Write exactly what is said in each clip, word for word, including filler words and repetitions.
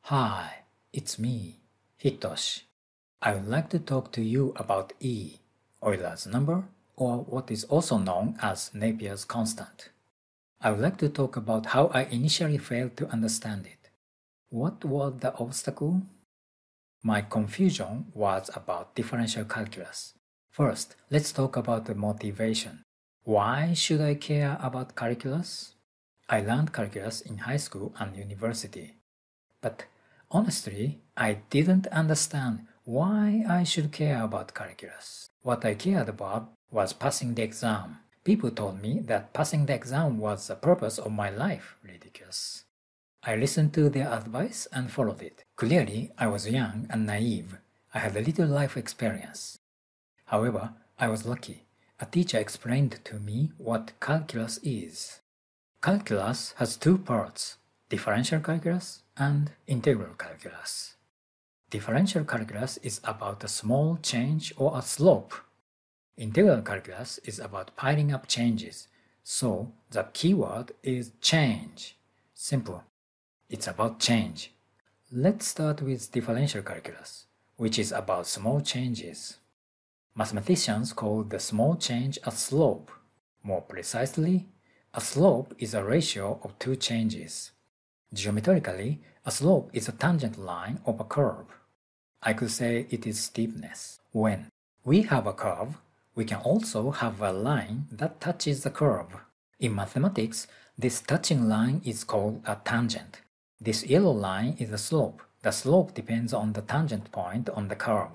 Hi, it's me, Hitoshi. I would like to talk to you about E, Euler's number, or what is also known as Napier's constant. I would like to talk about how I initially failed to understand it. What was the obstacle? My confusion was about differential calculus. First, let's talk about the motivation. Why should I care about calculus? I learned calculus in high school and university. But honestly, I didn't understand why I should care about calculus. What I cared about was passing the exam. People told me that passing the exam was the purpose of my life. Ridiculous. I listened to their advice and followed it. Clearly, I was young and naive. I had a little life experience. However, I was lucky. A teacher explained to me what calculus is. Calculus has two parts, differential calculus and integral calculus. Differential calculus is about a small change or a slope. Integral calculus is about piling up changes, so the keyword is change. Simple. It's about change. Let's start with differential calculus, which is about small changes. Mathematicians call the small change a slope. More precisely, a slope is a ratio of two changes. Geometrically, a slope is a tangent line of a curve. I could say it is steepness. When we have a curve, we can also have a line that touches the curve. In mathematics, this touching line is called a tangent. This yellow line is a slope. The slope depends on the tangent point on the curve.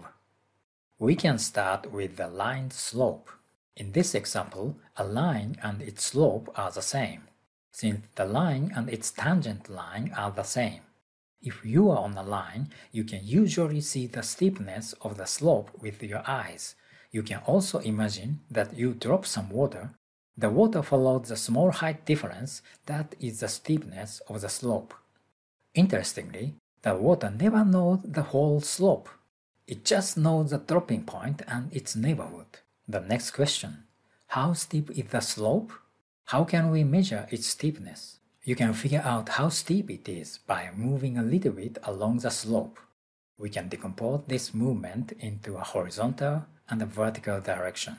We can start with the line's slope. In this example, a line and its slope are the same, since the line and its tangent line are the same. If you are on a line, you can usually see the steepness of the slope with your eyes. You can also imagine that you drop some water. The water follows the small height difference that is the steepness of the slope. Interestingly, the water never knows the whole slope. It just knows the dropping point and its neighborhood. The next question: how steep is the slope? How can we measure its steepness? You can figure out how steep it is by moving a little bit along the slope. We can decompose this movement into a horizontal and a vertical direction.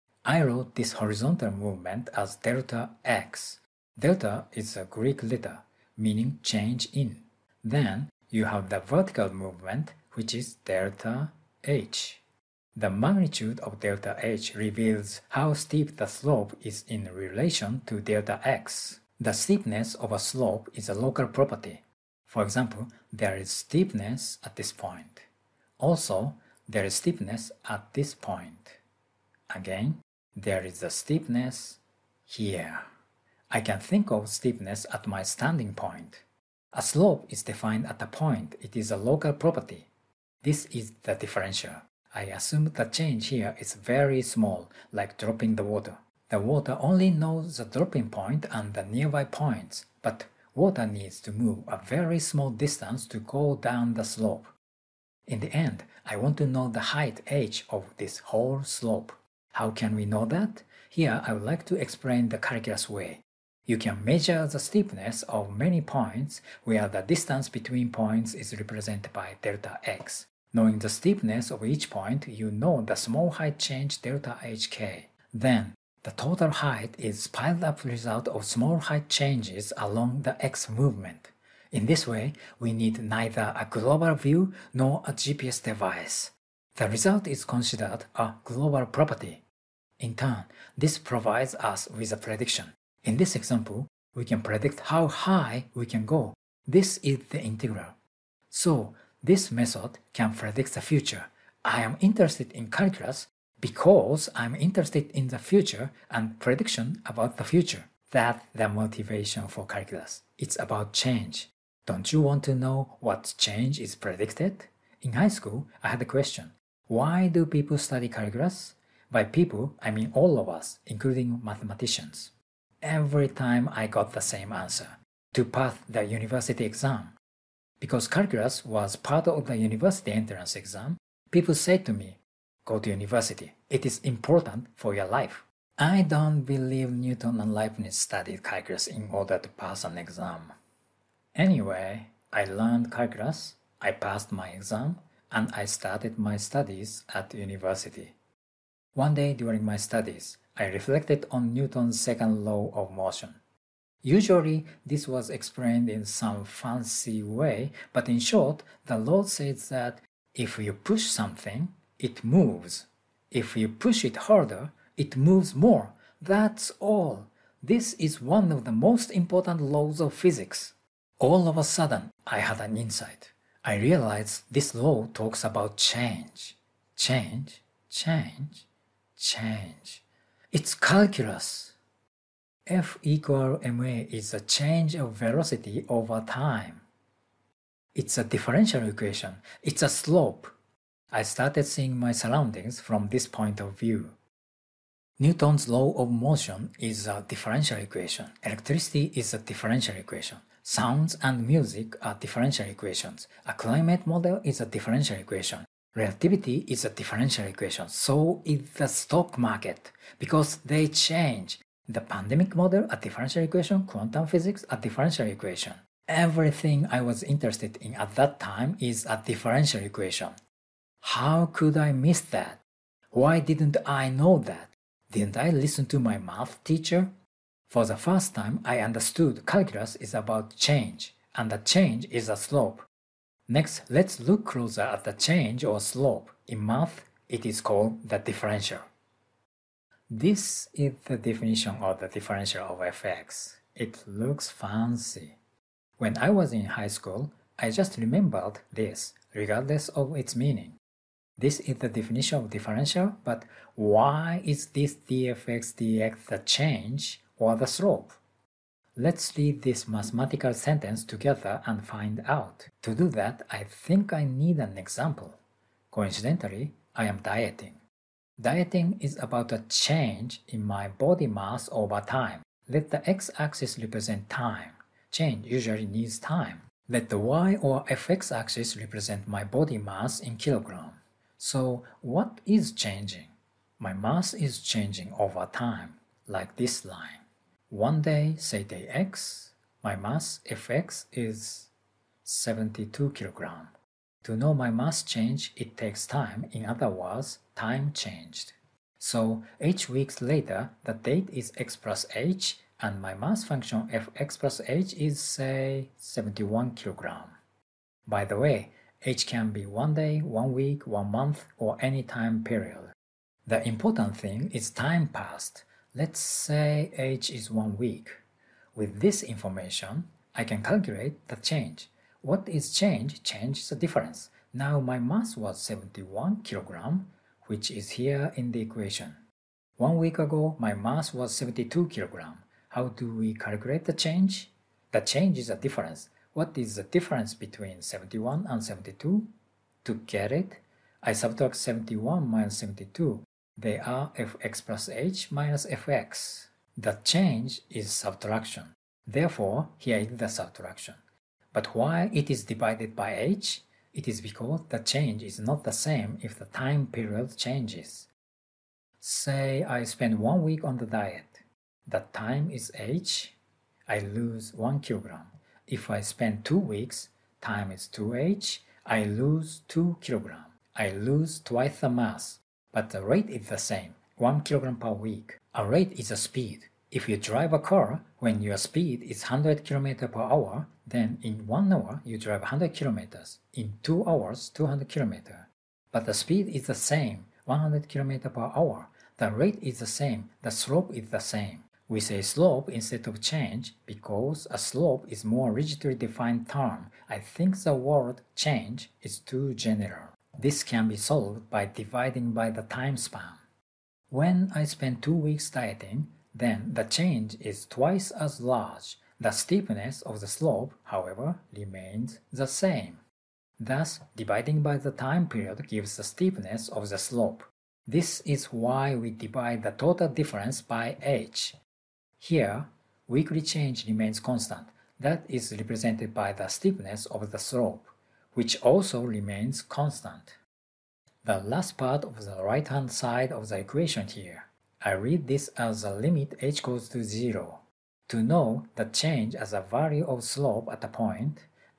I wrote this horizontal movement as delta x. Delta is a Greek letter, meaning change in. Then you have the vertical movement, which is delta h. The magnitude of delta h reveals how steep the slope is in relation to delta x. The steepness of a slope is a local property. For example, there is steepness at this point. Also, there is steepness at this point. Again, there is a steepness here. I can think of steepness at my standing point. A slope is defined at a point. It is a local property. This is the differential. I assume the change here is very small, like dropping the water. The water only knows the dropping point and the nearby points, but water needs to move a very small distance to go down the slope. In the end, I want to know the height h of this whole slope. How can we know that? Here I would like to explain the calculus way. You can measure the steepness of many points where the distance between points is represented by delta x. Knowing the steepness of each point, you know the small height change delta hk. Then, the total height is piled up result of small height changes along the x movement. In this way, we need neither a global view nor a G P S device. The result is considered a global property. In turn, this provides us with a prediction. In this example, we can predict how high we can go. This is the integral. So, this method can predict the future. I am interested in calculus because I'm interested in the future and prediction about the future. That's the motivation for calculus. It's about change. Don't you want to know what change is predicted? In high school, I had a question. Why do people study calculus? By people, I mean all of us, including mathematicians. Every time I got the same answer. To pass the university exam. Because calculus was part of the university entrance exam, people said to me, go to university. It is important for your life. I don't believe Newton and Leibniz studied calculus in order to pass an exam. Anyway, I learned calculus, I passed my exam, and I started my studies at university. One day during my studies, I reflected on Newton's second law of motion. Usually, this was explained in some fancy way, but in short, the law says that if you push something, it moves. If you push it harder, it moves more. That's all. This is one of the most important laws of physics. All of a sudden, I had an insight. I realized this law talks about change. Change, change, change. It's calculus. F equal ma is a change of velocity over time. It's a differential equation. It's a slope. I started seeing my surroundings from this point of view. Newton's law of motion is a differential equation. Electricity is a differential equation. Sounds and music are differential equations. A climate model is a differential equation. Relativity is a differential equation. So is the stock market, because they change. The pandemic model, a differential equation. Quantum physics, a differential equation. Everything I was interested in at that time is a differential equation. How could I miss that? Why didn't I know that? Didn't I listen to my math teacher? For the first time, I understood calculus is about change, and the change is a slope. Next, let's look closer at the change or slope. In math, it is called the differential. This is the definition of the differential of f(x). It looks fancy. When I was in high school, I just remembered this, regardless of its meaning. This is the definition of differential, but why is this dfx dx the change or the slope? Let's read this mathematical sentence together and find out. To do that, I think I need an example. Coincidentally, I am dieting. Dieting is about a change in my body mass over time. Let the x-axis represent time. Change usually needs time. Let the y or fx axis represent my body mass in kilogram. So what is changing? My mass is changing over time, like this line. One day, say day x, my mass fx is seventy-two kilograms. To know my mass change, it takes time. In other words, time changed. So h weeks later, the date is x plus h, and my mass function fx plus h is, say, seventy-one kilograms. By the way, h can be one day, one week, one month, or any time period. The important thing is time passed. Let's say h is one week. With this information, I can calculate the change. What is change? Change is a difference. Now my mass was seventy-one kilograms, which is here in the equation. One week ago, my mass was seventy-two kilograms. How do we calculate the change? The change is a difference. What is the difference between seventy-one and seventy-two? To get it, I subtract seventy-one minus seventy-two. They are fx plus h minus fx. The change is subtraction. Therefore, here is the subtraction. But why it is divided by h? It is because the change is not the same if the time period changes. Say I spend one week on the diet. The time is h. I lose one kilogram. If I spend two weeks, time is two h. I lose two kilograms. I lose twice the mass. But the rate is the same, one kilogram per week. A rate is a speed. If you drive a car, when your speed is one hundred kilometers per hour, then in one hour you drive one hundred kilometers. In two hours, two hundred kilometers. But the speed is the same, one hundred kilometers per hour. The rate is the same, the slope is the same. We say slope instead of change because a slope is more rigidly defined term. I think the word change is too general. This can be solved by dividing by the time span. When I spend two weeks dieting, then the change is twice as large. The steepness of the slope, however, remains the same. Thus, dividing by the time period gives the steepness of the slope. This is why we divide the total difference by h. Here, weekly change remains constant. That is represented by the steepness of the slope, which also remains constant. The last part of the right-hand side of the equation here. I read this as a limit h goes to zero. To know the change as a value of slope at a point,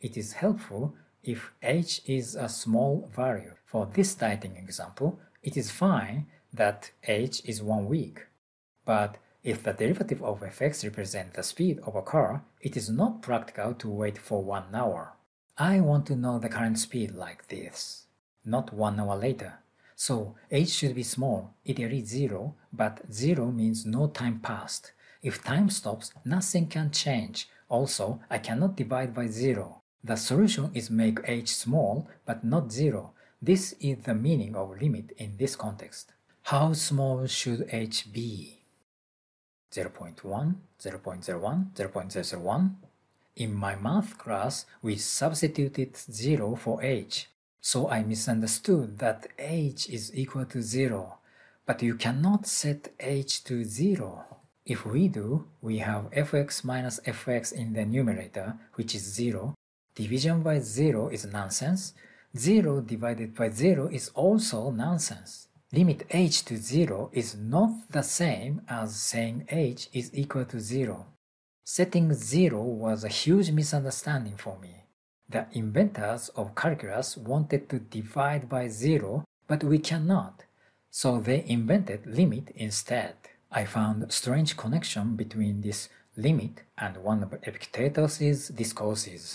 it is helpful if h is a small value. For this dieting example, it is fine that h is one week. But if the derivative of fx represents the speed of a car, it is not practical to wait for one hour. I want to know the current speed like this, not one hour later. So h should be small, ideally zero, but zero means no time passed. If time stops, nothing can change. Also, I cannot divide by zero. The solution is make h small, but not zero. This is the meaning of limit in this context. How small should h be? zero point one, zero point zero one, zero point zero zero one. In my math class, we substituted zero for h. So I misunderstood that h is equal to zero. But you cannot set h to zero. If we do, we have fx minus fx in the numerator, which is zero. Division by zero is nonsense. zero divided by zero is also nonsense. Limit h to zero is not the same as saying h is equal to zero. Setting zero was a huge misunderstanding for me. The inventors of calculus wanted to divide by zero, but we cannot. So they invented limit instead. I found a strange connection between this limit and one of Epictetus's discourses.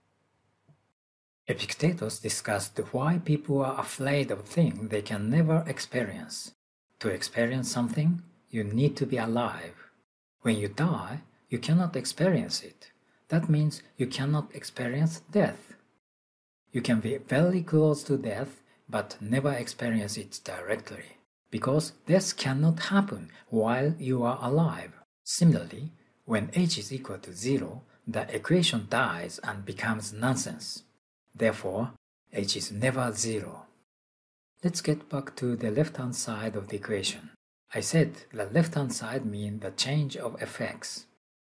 Epictetus discussed why people are afraid of things they can never experience. To experience something, you need to be alive. When you die, you cannot experience it. That means you cannot experience death. You can be very close to death, but never experience it directly, because death cannot happen while you are alive. Similarly, when h is equal to zero, the equation dies and becomes nonsense. Therefore, h is never zero. Let's get back to the left-hand side of the equation. I said the left-hand side means the change of fx.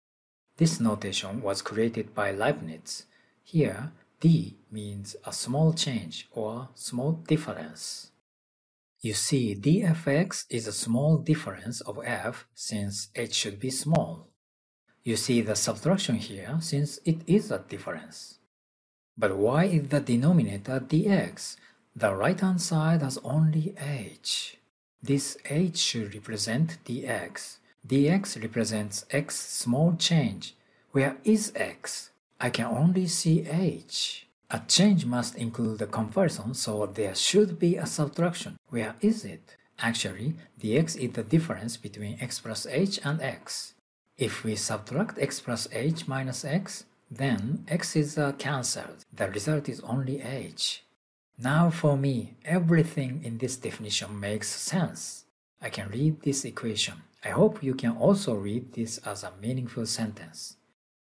This notation was created by Leibniz. Here, d means a small change or small difference. You see, dfx is a small difference of f since h should be small. You see the subtraction here since it is a difference. But why is the denominator dx? The right-hand side has only h. This h should represent dx. dx represents x small change. Where is x? I can only see h. A change must include a comparison, so there should be a subtraction. Where is it? Actually, dx is the difference between x plus h and x. If we subtract x plus h minus x, then x is uh, cancelled. The result is only h. Now for me, everything in this definition makes sense. I can read this equation. I hope you can also read this as a meaningful sentence.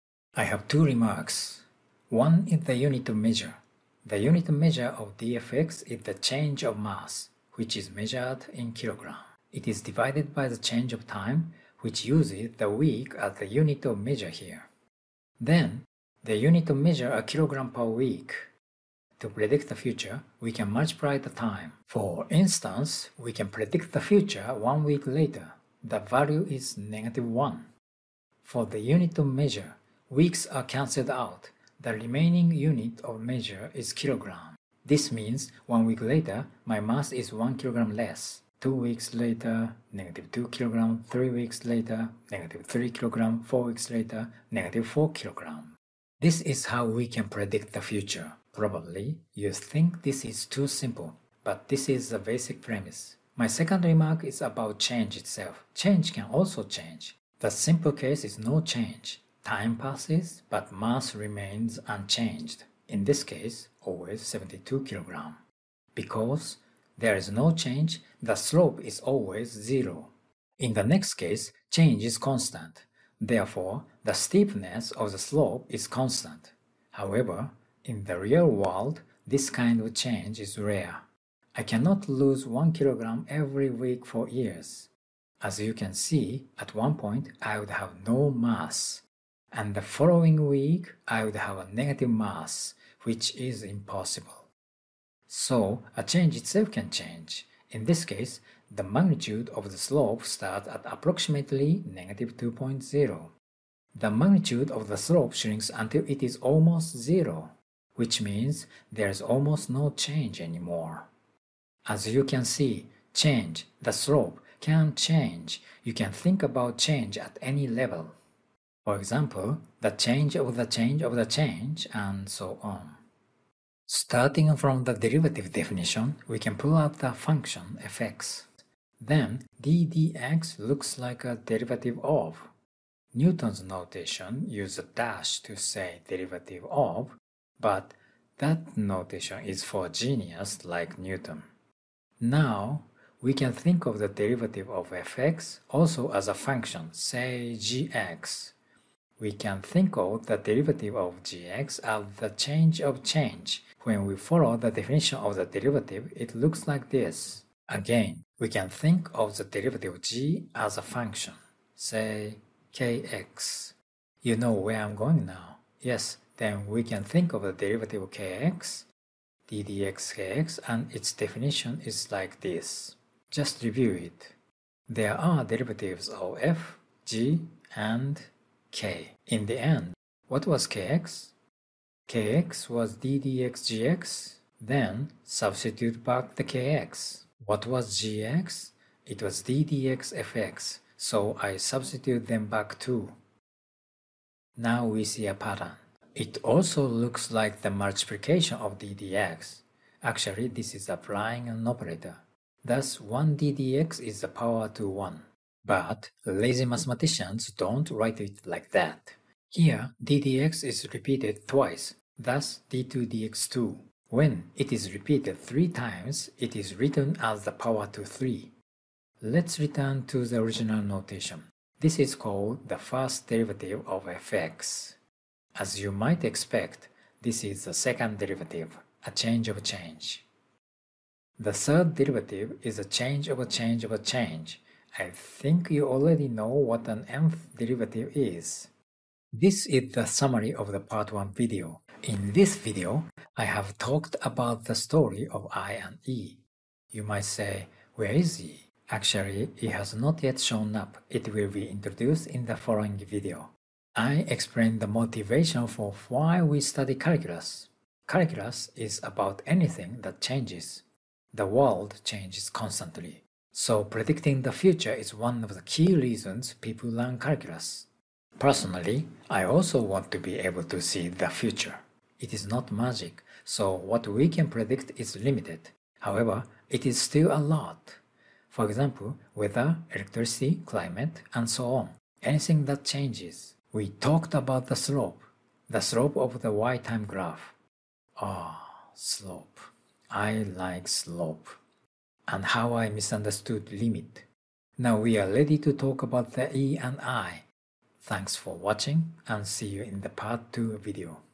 I have two remarks. One is the unit of measure. The unit of measure of dfx is the change of mass, which is measured in kilogram. It is divided by the change of time, which uses the week as the unit of measure here. Then, the unit of measure are kilogram per week. To predict the future, we can multiply the time. For instance, we can predict the future one week later. The value is negative one. For the unit of measure, weeks are cancelled out. The remaining unit of measure is kilogram. This means one week later, my mass is one kilogram less. Two weeks later, negative two kilogram. Three weeks later, negative three kilogram. Four weeks later, negative four kilogram. This is how we can predict the future. Probably, you think this is too simple, but this is the basic premise. My second remark is about change itself. Change can also change. The simple case is no change. Time passes, but mass remains unchanged. In this case, always seventy-two kilogram. Because there is no change, the slope is always zero. In the next case, change is constant. Therefore, the steepness of the slope is constant. However, in the real world, this kind of change is rare. I cannot lose one kilogram every week for years. As you can see, at one point I would have no mass. And the following week I would have a negative mass, which is impossible. So, a change itself can change. In this case, the magnitude of the slope starts at approximately negative two point zero. The magnitude of the slope shrinks until it is almost zero. which means there is almost no change anymore. As you can see, change, the slope, can change. You can think about change at any level. For example, the change of the change of the change, and so on. Starting from the derivative definition, we can pull out the function f(x). Then d dx looks like a derivative of. Newton's notation uses a dash to say derivative of, but that notation is for genius like Newton. Now, we can think of the derivative of f(x) also as a function, say gx. We can think of the derivative of gx as the change of change. When we follow the definition of the derivative, it looks like this. Again, we can think of the derivative g as a function, say kx. You know where I'm going now. Yes, then we can think of the derivative of kx, d dx kx, and its definition is like this. Just review it. There are derivatives of f, g, and k. In the end, what was kx? Kx was d dx gx, then substitute back the kx. What was gx? It was d dx fx, so I substitute them back too. Now we see a pattern. It also looks like the multiplication of d dx. Actually, this is applying an operator. Thus, one d dx is the power to one. But lazy mathematicians don't write it like that. Here, d dx is repeated twice, thus d two dx two. When it is repeated three times, it is written as the power to three. Let's return to the original notation. This is called the first derivative of f(x). As you might expect, this is the second derivative, a change of change. The third derivative is a change of a change of a change. I think you already know what an nth derivative is. This is the summary of the part one video. In this video, I have talked about the story of I and E. You might say, where is E? Actually, it has not yet shown up. It will be introduced in the following video. I explain the motivation for why we study calculus. Calculus is about anything that changes. The world changes constantly. So predicting the future is one of the key reasons people learn calculus. Personally, I also want to be able to see the future. It is not magic, so what we can predict is limited. However, it is still a lot. For example, weather, electricity, climate, and so on. Anything that changes. We talked about the slope, the slope of the y-time graph. Ah, slope. I like slope. And how I misunderstood limit. Now we are ready to talk about the E and I. Thanks for watching and see you in the part two video.